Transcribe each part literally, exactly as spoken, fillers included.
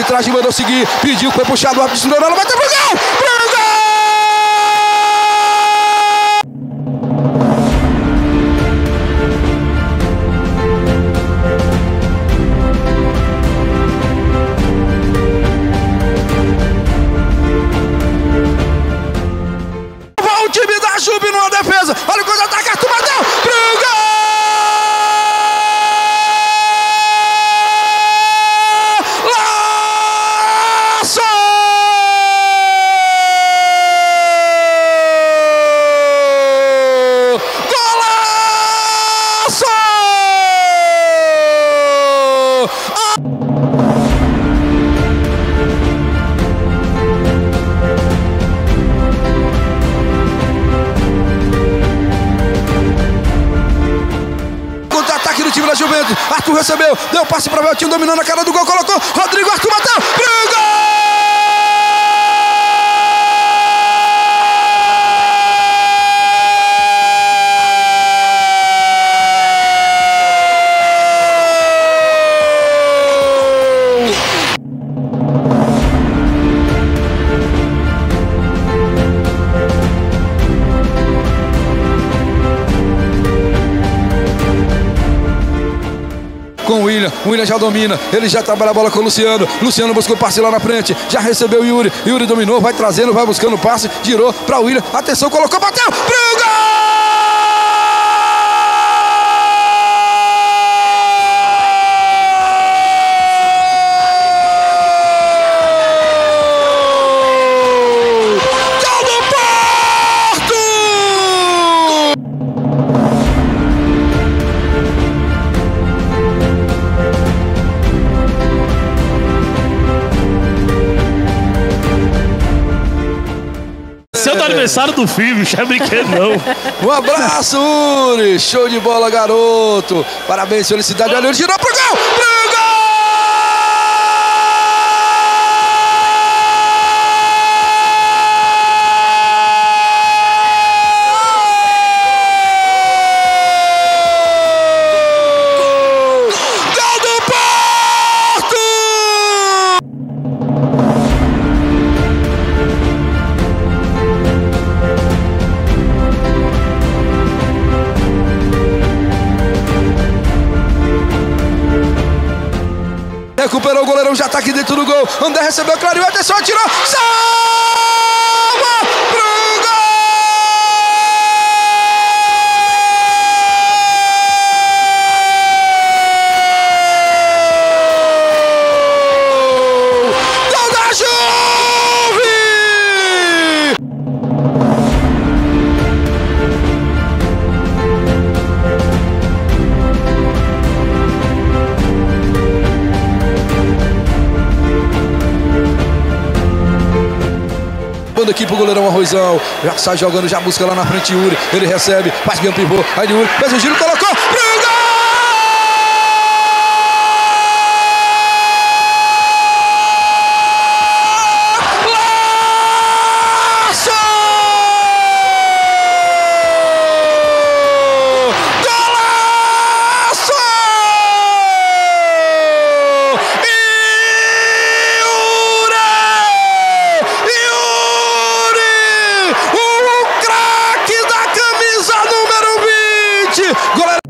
arbitragem mandou seguir, pediu, foi puxado, o árbitro segurou, ela vai ter pro gol! Pro gol! O time da Juve numa defesa, olha o contra-ataque, Arthur bateu, pro gol! Juventus, Arthur recebeu, deu passe para o Veltinho, dominando a cara do gol, colocou, Rodrigo, Arthur bateu, pro gol! Com o William, o William já domina, ele já trabalha a bola com o Luciano, Luciano buscou o passe lá na frente, já recebeu o Yuri, Yuri dominou, vai trazendo, vai buscando o passe, girou para o William, atenção, colocou, bateu, pro gol! Aniversário do filho, bicho, é brinquedo não. Um abraço, Uri, show de bola, garoto, parabéns, felicidade, olha, ele girou pro gol, pro gol! Gol do Porto! Recuperou o goleirão, já tá aqui dentro do gol. André recebeu, clareou, atenção, atirou. Salva pro gol! Gol da Juve! Manda aqui pro goleirão Arrozão, já sai jogando, já busca lá na frente Yuri, ele recebe, faz bem o pivô, aí Yuri, fez o giro, colocou, pro gol! Goleiro.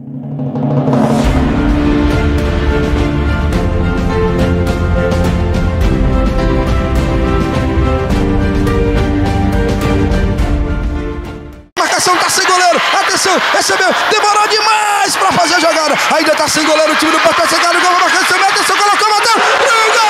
Marcação, tá sem goleiro, atenção, recebeu, demorou demais pra fazer a jogada, ainda tá sem goleiro, o time do Porto vai chegar no gol, marcação, atenção, colocou, bateu, pro gol!